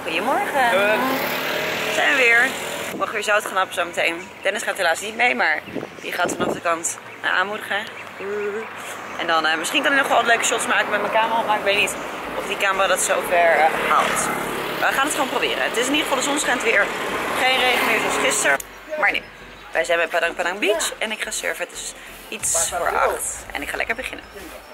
Goedemorgen. Zijn we weer. We mogen weer zout gaan happen zo meteen. Dennis gaat helaas niet mee, maar die gaat vanaf de kant aanmoedigen. En dan misschien kan hij nog wel wat leuke shots maken met mijn camera, maar ik weet niet of die camera dat zover haalt. Maar we gaan het gewoon proberen. Het is in ieder geval, de zon schijnt weer. Geen regen meer zoals gisteren. Maar nee, wij zijn bij Padang Padang Beach en ik ga surfen. Het is iets voor 8 en ik ga lekker beginnen.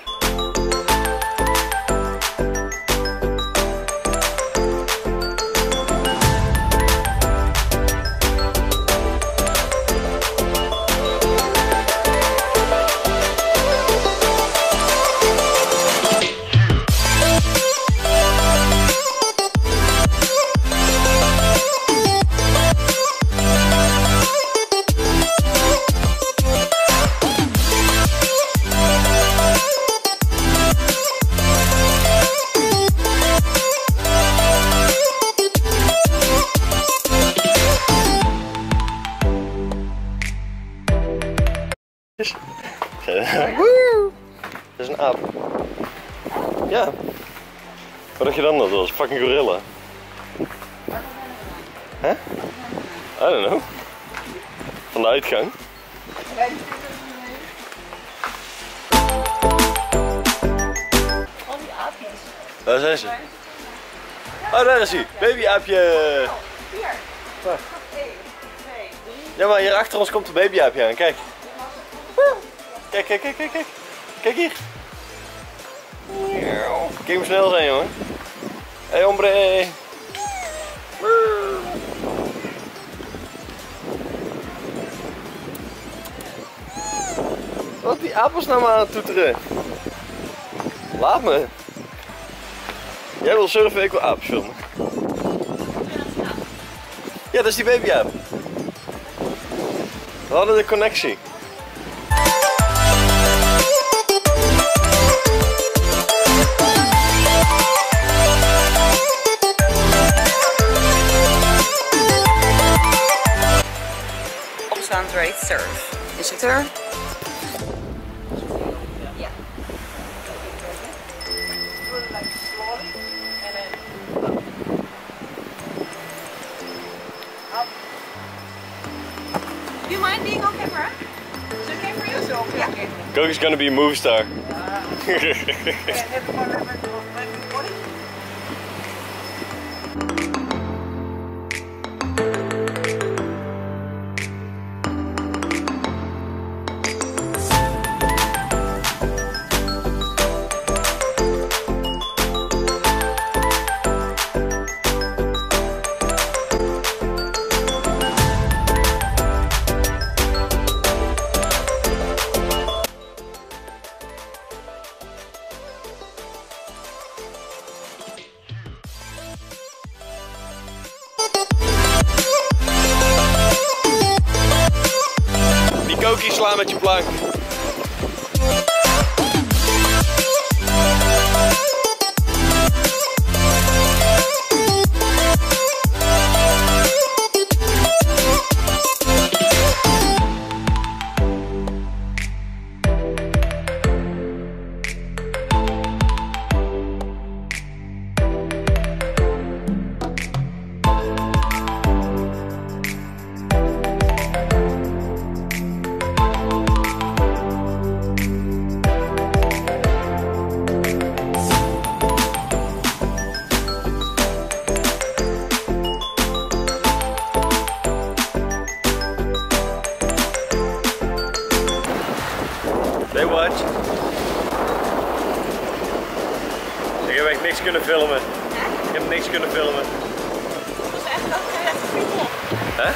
Woe! Dat is een aap. Ja. Wat dacht je dan dat was? Fucking gorilla. Hè? I don't know. Van de uitgang. Al die aapjes. Waar zijn ze? Oh, daar is hij. Babyaapje. Hier. Waar? 1, 2, 3. Ja, maar hier achter ons komt een babyaapje aan. Kijk. Kijk, kijk, kijk, kijk, kijk. Kijk hier. Kijk hoe snel zijn, jongen. Hey, hombre. Wat die appels nou maar aan het toeteren. Laat me. Jij wil surfen, ik wil aapjes filmen. Ja, dat is die babyaap. We hadden de connectie. Ready to surf. Instructeur. Ja. Do you mind being on camera? Is it okay for you? So okay. Yeah. Koki's gonna be a movie star. Koki, sla met je plank. Hey, watch. Ik heb echt niks kunnen filmen. Ik heb niks kunnen filmen. Dat is echt ook echt goed. Hè?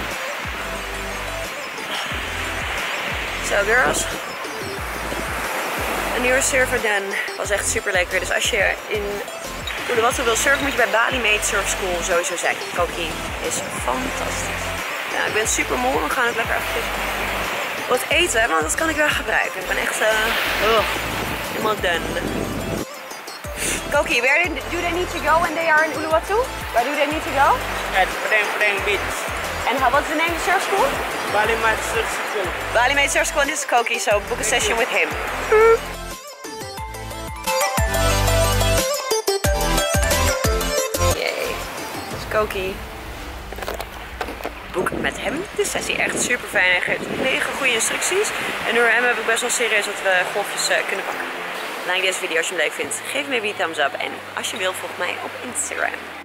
Zo girls. Een uur surfen dan was echt super lekker. Dus als je in Uluwatu wil surfen moet je bij Bali Mate Surf School sowieso zijn. Koki is fantastisch. Ja, ik ben super moe. We gaan ook lekker even wat eten, want dat kan ik wel gebruiken. Ik ben echt helemaal done. Koki, where do they need to go when they are in Uluwatu? Where do they need to go? At Padang Beach. And what's the name of the surf school? Bali Mate Surf School. Bali Mate Surf School, and this is Koki, so book a session with him. Yay. Koki. Boek met hem de sessie. Echt super fijn. Hij geeft mega goede instructies. En door hem heb ik best wel serieus dat we golfjes kunnen pakken. Like deze video als je hem leuk vindt. Geef me een thumbs up. En als je wilt, volg mij op Instagram.